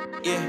Yeah.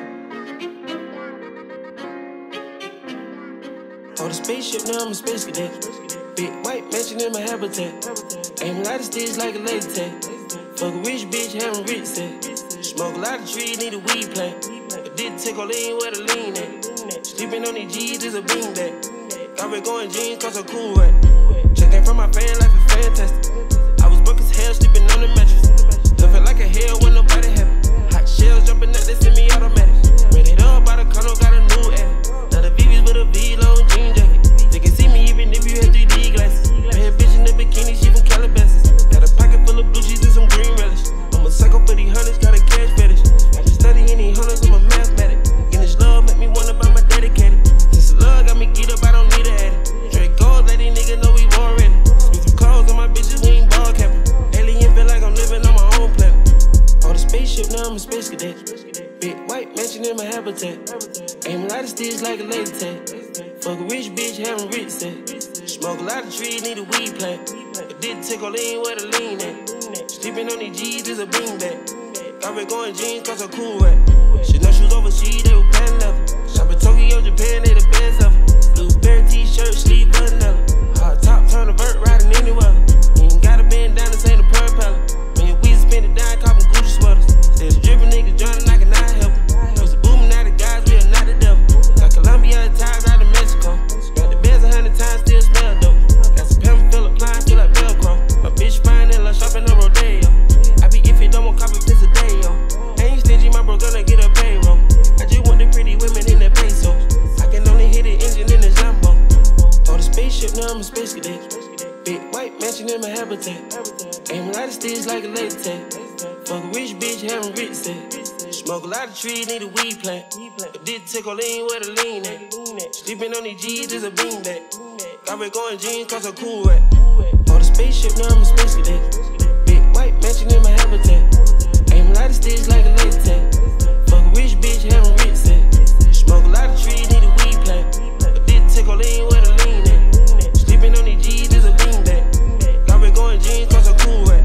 On a spaceship, now I'm a space cadet. Big white mansion in my habitat. Aim a lot of sticks like a laser tag. Fuck a rich bitch, having rich sex. Smoke a lot of trees, need a weed plant. But did take all in where the lean at. Sleeping on these G's is a beanbag. Got red going jeans, cause I'm cool right. Checking from my fan, life is fantastic. I was broke as hell, sleeping on the mattress. Love it like a hell when nobody happy. Hot shells jumping out, they send me automatic. Ran it up by the condo, got a new edit. Now the VV's with a V-long jean jacket. They can see me even if you had 3D glasses. Bad bitch in the bikini, she from Calabasas. Got a pocket full of blue cheese and some green relish. I'm a psycho for these hundreds, got a cash fetish. I just study any hundreds, I'm a mathematic. And this love make me wanna buy my dedicated. Since the love got me geeked up, I don't need a addict. Drake gold, let these niggas know we born ready. Spit some clothes on my bitches, we ain't ball capping. Alien feel like I'm living on my own planet. On a spaceship, now I'm a space cadet. Big white mansion in my habitat. Aim a lot of sticks like a laser tag. Fuck a rich bitch, having rich sex. Smoke a lot of trees, need a weed plant. But did take all in where the lean at. Sleeping on these G's is a beanbag. Got red going jeans, cause I'm cool right. Shit, no shoes overseas, they were pan leather. Shop in Tokyo, Japan, they the best ever. Blueberry t-shirt, sleeve vanilla. Hot top, turn a vert, riding any weather. You ain't gotta bend down, this ain't a propeller. When your weed spin it down, cop 'em Gucci sweaters. Said the drippin' niggas drowning, I cannot help it. Was the booming, now the guys, we are not the devil. Got Colombia ties out of Mexico. Got the beds 100 times, still smell dope. Got some pimp, fill up, line, feel like Velcro. My bitch fine and love shopping on Rodeo. I be iffy, don't want copy piss a day, yo. Ain't stingy, my bro gonna get a payroll. I just want the pretty women in the pesos. I can only hit the engine in the Lambo. On the spaceship, now I'm a space cadet. Big white mansion in my habitat. Aim a lot of sticks like a laser tag. Fuck a rich bitch, having rich sex. Smoke a lot of trees, need a weed plant. But did take all in where the lean at. Sleeping on these G's is a beanbag. Got red going jeans, cause I'm cool right. On the spaceship, now I'm a space cadet. Big white mansion in my habitat. Aim a lot of sticks like a laser tag. Fuck a rich bitch, having rich sex. Smoke a lot of trees, need a weed plant. But did take all in where the lean at. Sleeping on these G's is a beanbag. Got red going jeans, cause I'm cool right.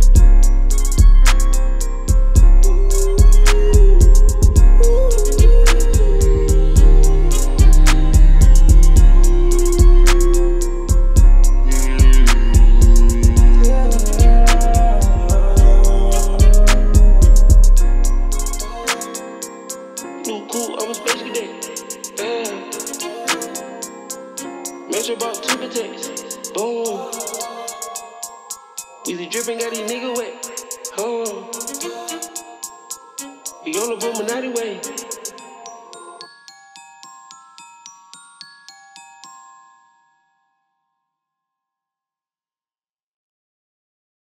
I'm a space cadet. Damn. Measure about 2 protects. Boom. Weezy dripping, got these niggas wet. We on the Illuminati way.